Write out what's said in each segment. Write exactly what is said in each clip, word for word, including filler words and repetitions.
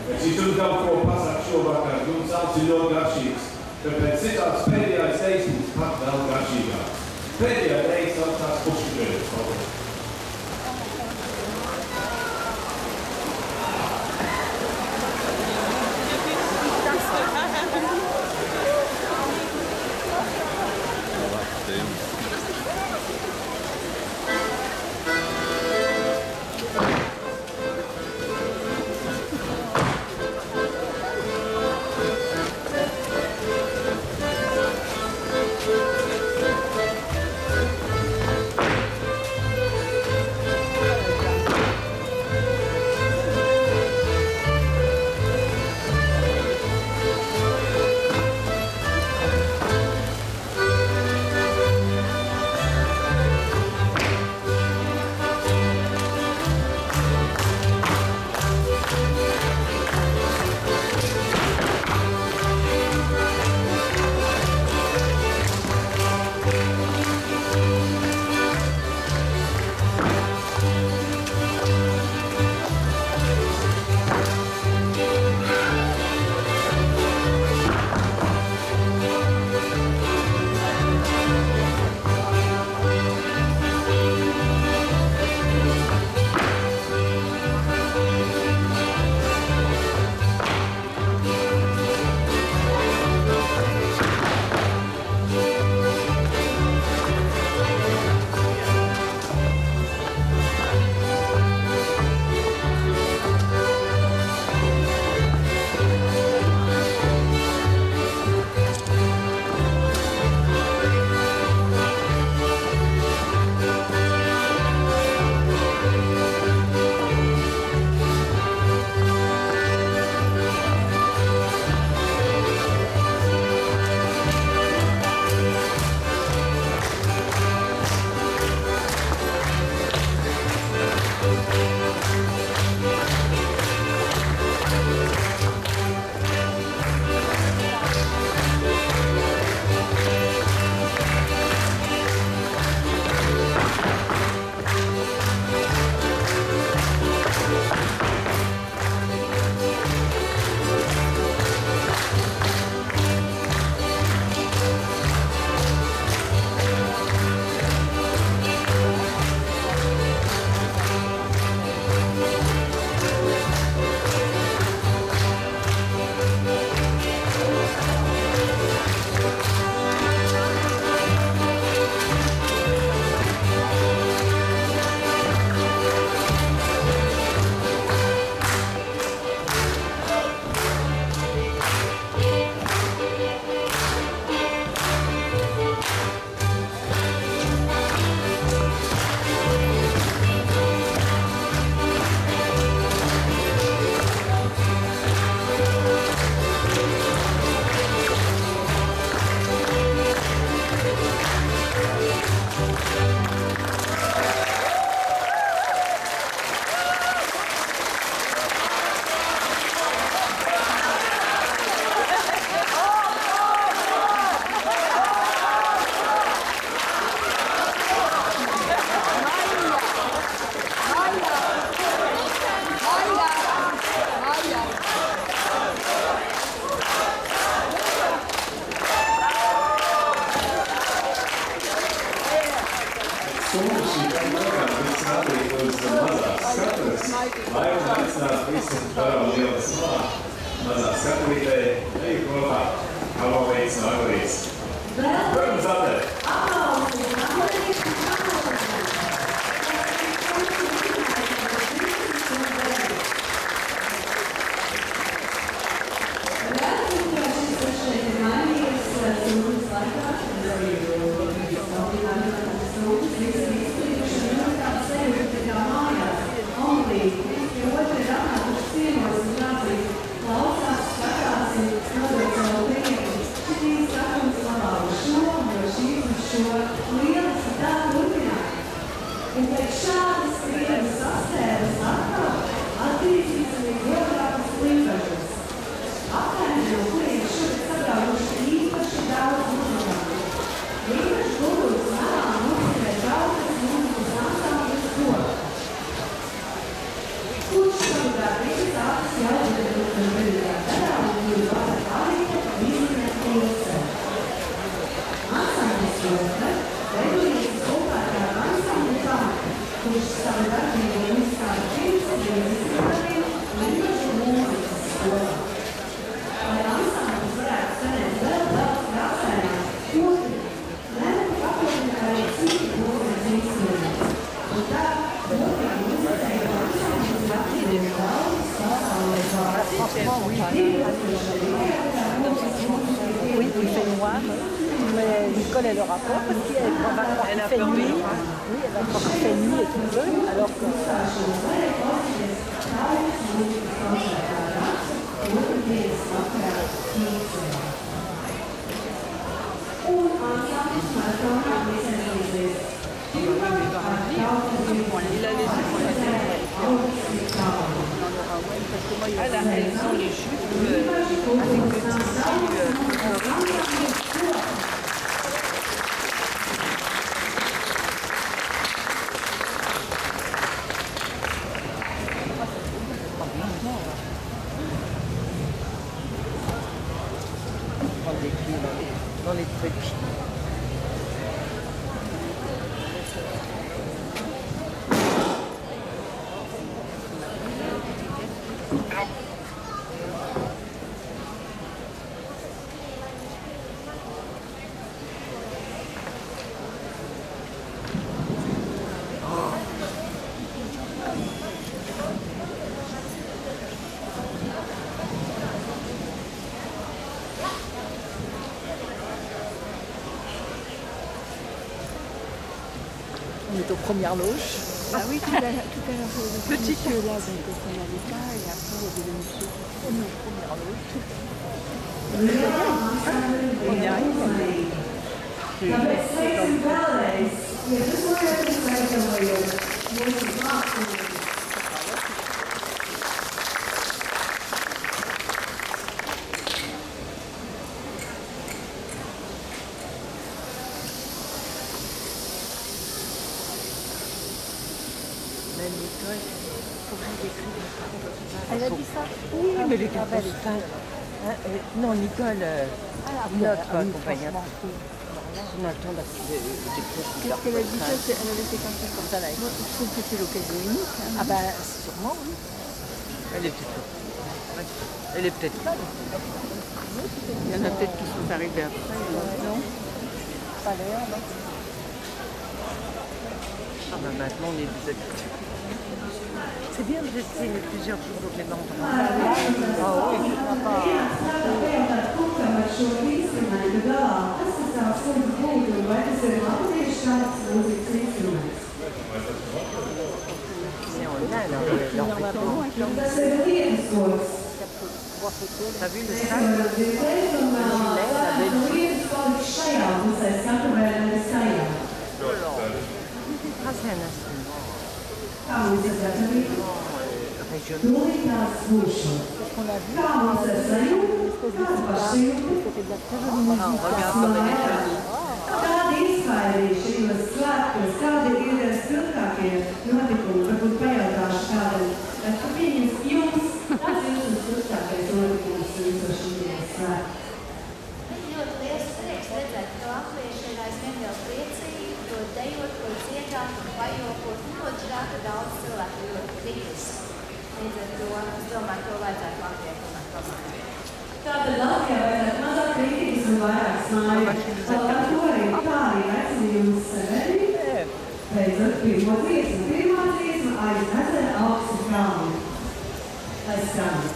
Es jūs daudz ko pasaka šovakar, jums sauc ir ļoti garšīgs, tāpēc citāds pēdējais teisums pat vēl garšīgāk. Pēdējā reize saucās pušķigrēļas paldies. Klausās, skatās un nodot savu priekšu, šitīs sakums labā uz šo Oui, il fait noir. Mais l'école, elle aura peur parce qu'elle va croire qu'il fait nuit. Oui, elle va croire qu'il fait nuit et tout bleu, alors que... Il a laissé pour la télé. Ah là, elles ont les jupes euh, avec le tissu euh, prendre des clés dans les, dans les trucs. On est aux premières loges. Ah oui, tout à l'heure, le Petit monsieur là, donc on n'avait pas, et après il y avait le monsieur. On est aux premières loges. On y arrive. Même l'école, il faut que j'aille écrire. Elle a dit ça? Oui, mais les Ah, cartes bah, elle est postales. Hein, euh, non, Nicole, euh, Ah, notre ah, oui, accompagnatrice. franchement, oui. On a le temps d'écrire des Qu'est-ce cartes qu'elle a dit ça? postales. c'est- Elle avait fait comme ça. Comme ça, là. Moi, je trouve que c'est l'occasion unique. Hein. Ah bah, sûrement, oui. Elle est peut-être ouais. Elle est peut-être pas. Il y en a peut-être qui sont arrivés après. Non, pas l'air, non. Ah bah maintenant on est des habitués. C'est bien de rester plusieurs jours au même endroit. Ah oui. C'est en là, là, leur vêtement. T'as vu le sac? Le gilet, la belle. Ah, c'est un instrument. C'est des instruments euh, régionaux. On a vu, on a vu une espèce de cigare qui fait de la très jolie musique. Ah, on regarde comme elle est jolie. Tāda izklaidīšana svētkos, kādi ir dienas spilgtākie notikumi, varbūt pajautāšu kādam, ka pieņems jums, kāds ir jūsu spilgtākais notikums viso šī dienas svētku? Man ļoti liels prieks redzēt, ka latviešiem aizvien vēl priecīgi, to dejot, ko dziedāt un pajokot, un ļoti žēl, ka daudz cilvēku ļoti kritiski. Līdz ar to, es domāju, to vajadzētu Latvijai tomēr pamācīt. Tātad Latvijā vajadzētu mazāk kritikas un vairāk smaidu. Ar to arī tā arī aicinu jums sevi. Beidzot pirmo dziesmu. Pirmā dziesma aiz ezera augstu kalnu. Aiz kalnu.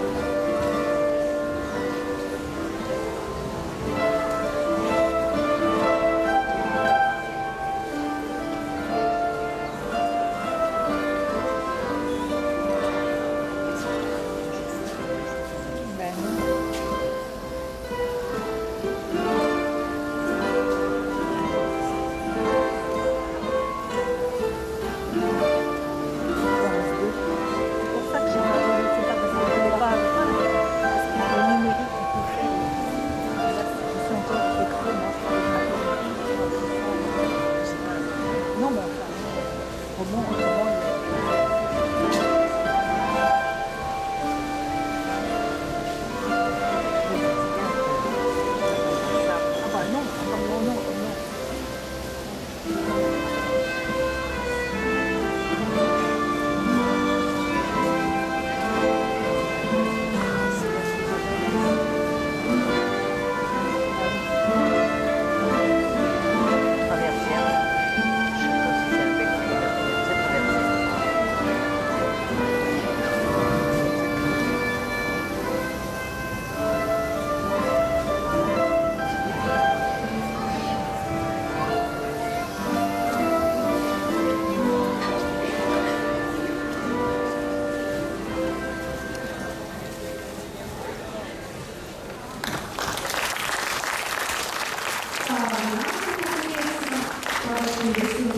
Thank dziesmu